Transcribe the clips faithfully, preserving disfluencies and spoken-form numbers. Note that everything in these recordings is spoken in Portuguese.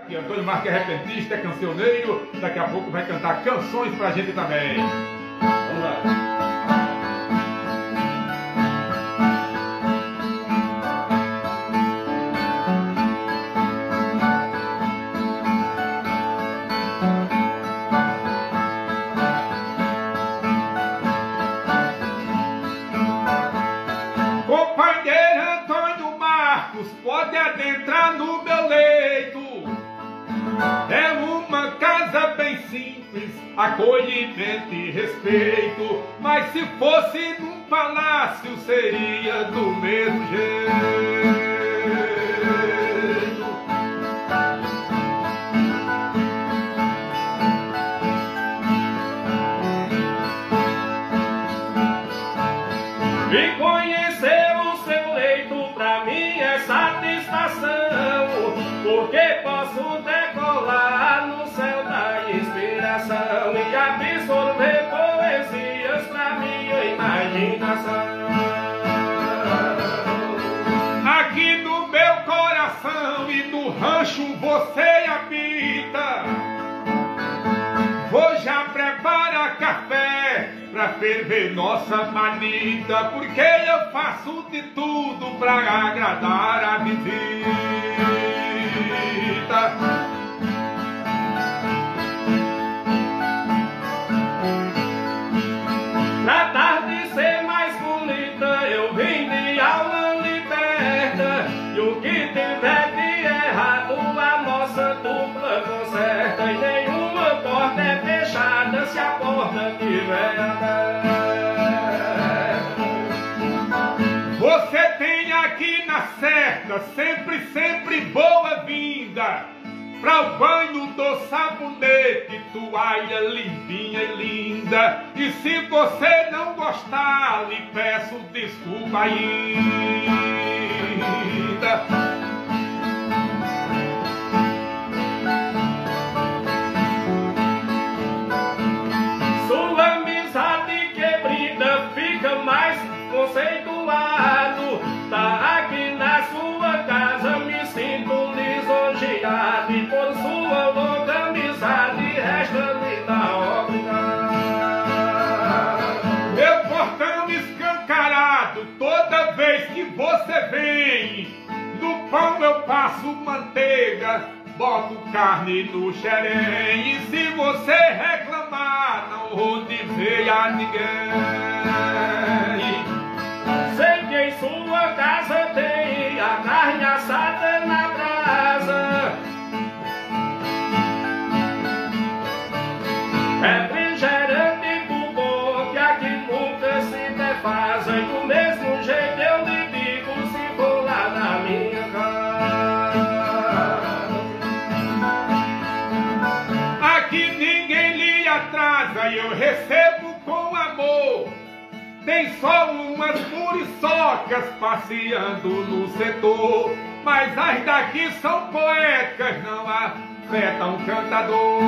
que Antônio Marques é repentista, é cancioneiro, daqui a pouco vai cantar canções pra gente também. Vamos lá. Companheiro Antônio Marcos, pode adentrar no meu leito. É uma casa bem simples, acolhimento e respeito. Mas se fosse num palácio, seria do mesmo jeito. E conhecer o seu leito pra mim é satisfação, porque posso decolar no céu da inspiração e absorver poesias pra minha imaginação. Aqui no meu coração e no rancho você habita. Vou já preparar café pra ferver nossa manita, porque eu faço de tudo pra agradar a visita. Tratar de ser mais bonita, eu vim de aula liberta, e o que tiver de errado a nossa dupla conserta, e nenhuma porta é fechada se a porta tiver aberta. Você tem aqui na certa sempre, sempre boa-vinda pra o banho do sabonete, toalha limpinha e linda. E se você não gostar, lhe peço desculpa ainda. Fica mais conceituado. Tá aqui na sua casa, me sinto lisonjeado, e por sua longa amizade resta-me dar obrigado. Meu portão escancarado, toda vez que você vem, no pão eu passo manteiga, boto carne no xerém, e se você reclamar, não vou dizer a ninguém. Sei que em sua casa tem a carne assada na brasa, refrigerante do bom que aqui nunca se defasa, e do mesmo jeito eu lhe digo se for lá na minha casa. Aqui ninguém lhe atrasa e eu recebo com amor. Tem só umas muriçocas passeando no setor, mas as daqui são poéticas, não afetam um cantador.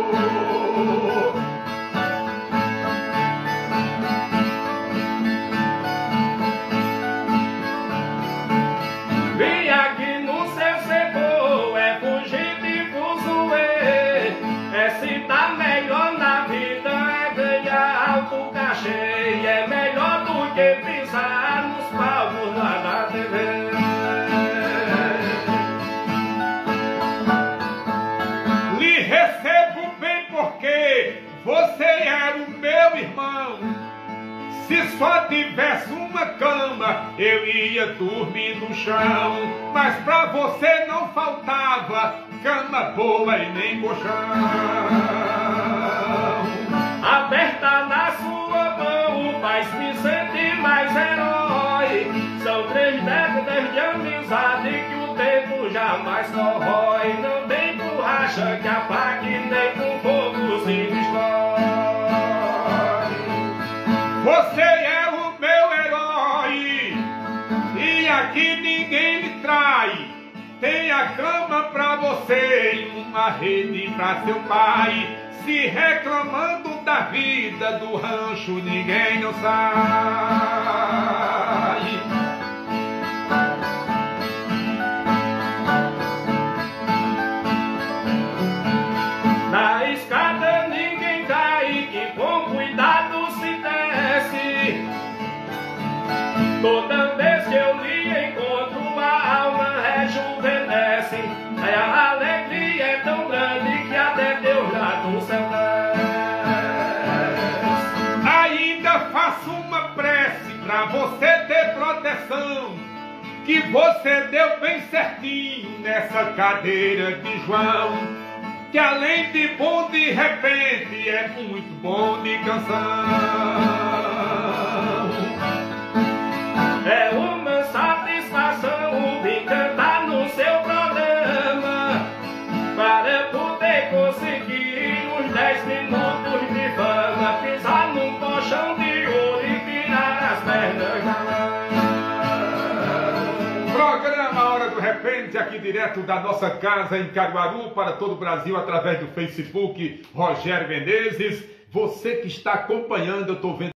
Vim aqui no seu setor, é fugir de fuzuê, é se tá melhor na vida, é ganhar alto cachê, é melhor do que pisar nos palcos lá da T V. Lhe recebo bem porque você é o meu irmão. Se só tivesse uma cama, eu ia dormir no chão, mas pra você não faltava cama boa e nem colchão. Aperta na sua mão, faz-me sentir mais herói. São três décadas de amizade que o tempo jamais corrói. Não tem borracha que apague, nem com fogo se destrói. Você é o meu herói, e aqui ninguém lhe trai. Tem a cama pra você e uma rede pra seu pai. Se reclamando da vida do rancho, ninguém não sai. pressão que você deu bem certinho nessa cadeira de João, que além de bom de repente é muito bom de canção. É uma satisfação ouvir cantar no seu programa, para poder conseguir os dez minutos de fama, pisar num colchão de ouro e tirar as pernas da lama. Programa Hora do Repente, aqui direto da nossa casa em Caruaru, para todo o Brasil, através do Facebook Rogério Menezes. Você que está acompanhando, eu estou vendo